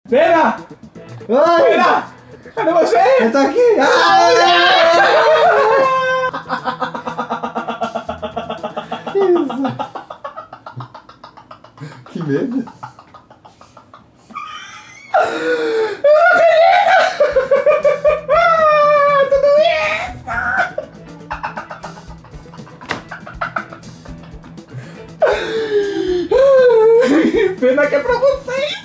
Pena! Ai! Pena! Cadê você? Eu tô aqui! Que isso? Que medo! Pena que é pra vocês!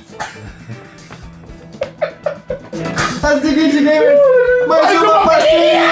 A seguinte, gamers, mais uma parceria!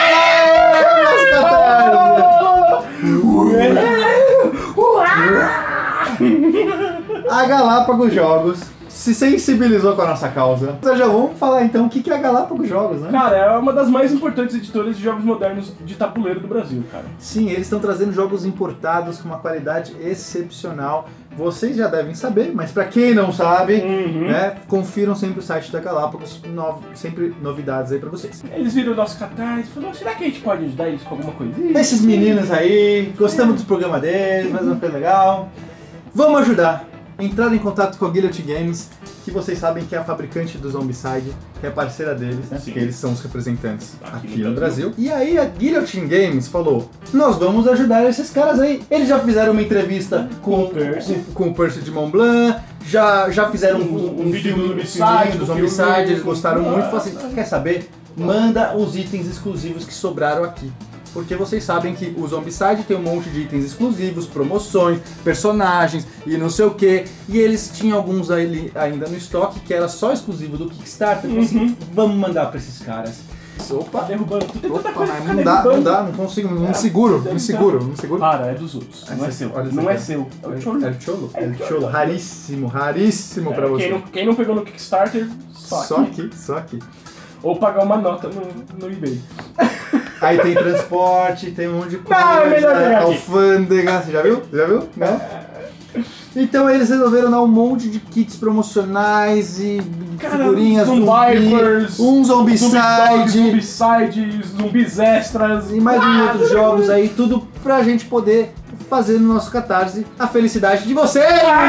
A Galápagos Jogos se sensibilizou com a nossa causa. Então já vamos falar então o que é a Galápagos Jogos, né? Cara, é uma das mais importantes editoras de jogos modernos de tabuleiro do Brasil, cara. Sim, eles estão trazendo jogos importados com uma qualidade excepcional. Vocês já devem saber, mas para quem não sabe, né, confiram sempre o site da Galápagos, sempre novidades aí para vocês. Eles viram o nosso catarse e falaram, será que a gente pode ajudar isso com alguma coisinha? Esses meninos aí, gostamos dos programas deles, mas não foi legal. Vamos ajudar. Entrar em contato com a Guillotine Games, que vocês sabem que é a fabricante do Zombicide, que é parceira deles, né? Porque eles são os representantes aqui no Brasil. E aí a Guillotine Games falou, nós vamos ajudar esses caras aí. Eles já fizeram uma entrevista com o Percy de Montblanc, já fizeram um vídeo do Zombicide, eles gostaram muito. Falaram assim, quer saber? Manda os itens exclusivos que sobraram aqui. Porque vocês sabem que o Zombicide tem um monte de itens exclusivos, promoções, personagens e não sei o que. E eles tinham alguns aí ainda no estoque que era só exclusivo do Kickstarter. Assim, vamos mandar pra esses caras. Opa, derrubando tudo. Tem tanta coisa que não dá, não consigo, não me seguro. Para, é dos outros, não é seu. Não é seu, é o Cholo. É o Cholo, raríssimo pra você. Quem não pegou no Kickstarter, só aqui. Ou pagar uma nota no eBay. Aí tem transporte, tem um monte de coisa, é melhor pegar aqui. Alfândega, você já viu? Não? Então eles resolveram dar um monte de kits promocionais e figurinhas, um Zombicide, zumbis extras e mais outros jogos aí, tudo pra gente poder fazer no nosso Catarse a felicidade de vocês!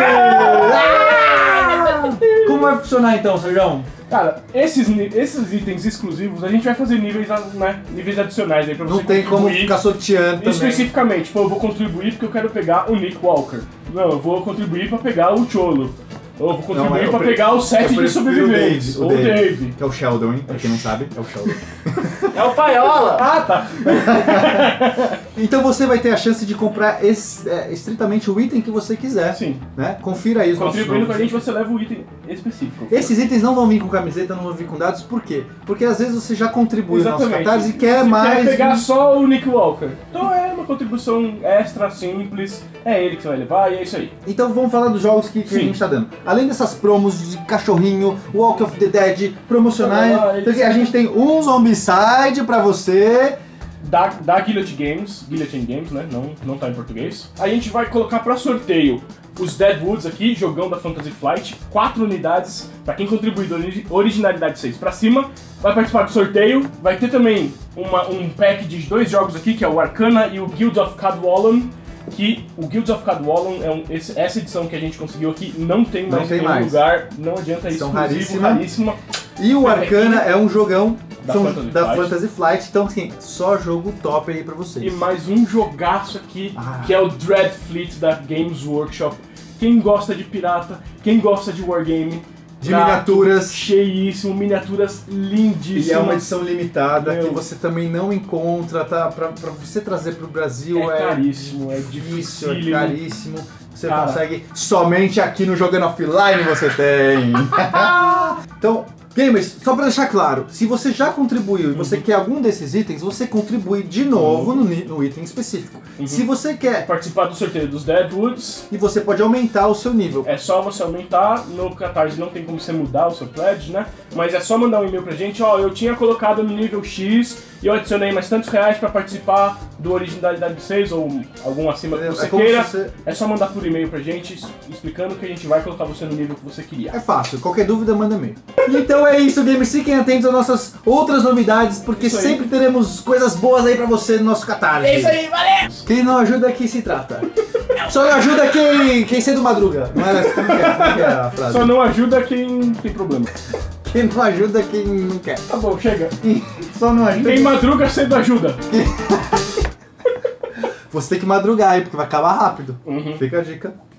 Como vai funcionar então, Sérgio? Cara, esses itens exclusivos, a gente vai fazer níveis adicionais aí pra você. Não tem como ficar sorteando também. Especificamente, tipo, eu vou contribuir porque eu quero pegar o Nick Walker. Não, eu vou contribuir pra pegar o Cholo. Ou eu vou contribuir pra pegar o set de sobreviventes. Ou o Dave. Que é o Sheldon, hein? Pra quem não sabe, é o Sheldon. É o Paiola! Ah, tá. Então você vai ter a chance de comprar estritamente o item que você quiser. Sim. Né? Confira aí os nossos Contribuindo com a gente, você leva o item específico. Esses itens não vão vir com camiseta, não vão vir com dados, por quê? Porque às vezes você já contribuiu no nosso Catarse e quer mais... Quer pegar só o Nick Walker. Então é uma contribuição extra, simples, é ele que você vai levar e é isso aí. Então vamos falar dos jogos que a gente tá dando. Além dessas promos de cachorrinho, Walk of the Dead, promocionais, a gente tem um Zombicide pra você... Da Guillotine Games, né? Não tá em português. A gente vai colocar pra sorteio os Deadwoods aqui, jogão da Fantasy Flight, 4 unidades, pra quem contribuir da originalidade 6 pra cima, vai participar do sorteio. Vai ter também um pack de 2 jogos aqui, que é o Arcana e o Guild of Cadwallon, que o Guild of Cadwallon essa edição que a gente conseguiu aqui não tem mais em nenhum lugar, não adianta isso, raríssima. E o Arcana é um jogão da Fantasy Flight, então assim, só jogo top aí pra vocês. E mais um jogaço aqui, que é o Dread Fleet da Games Workshop. Quem gosta de pirata, quem gosta de wargame, de miniaturas, cheíssimo, miniaturas lindíssimas. E é uma edição limitada que você também não encontra, tá? Pra você trazer pro Brasil é caríssimo, é difícil, é caríssimo. Você consegue somente aqui no Jogando Offline você tem. Então, gamers, só pra deixar claro, se você já contribuiu e você quer algum desses itens, você contribui de novo no item específico. Se você quer participar do sorteio dos Deadwoods, e você pode aumentar o seu nível. É só você aumentar, no Catarse não tem como você mudar o seu pledge, né? Mas é só mandar um e-mail pra gente, ó, eu tinha colocado no nível X e eu adicionei mais tantos reais pra participar do Originalidade 6 ou algum acima que você queira. É só mandar por e-mail pra gente, explicando que a gente vai colocar você no nível que você queria. É fácil, qualquer dúvida manda e-mail. Então é isso, gamers, fiquem atentos às nossas outras novidades, porque sempre teremos coisas boas aí pra você no nosso Catarse. É isso aí, valeu! Quem não ajuda aqui se trata. Só não ajuda quem cedo madruga. Não era como que é a frase? Só não ajuda quem tem problema. Quem não ajuda quem não quer. Tá bom, chega. Só não ajuda. Quem madruga cedo ajuda. Você tem que madrugar aí, porque vai acabar rápido. Uhum. Fica a dica.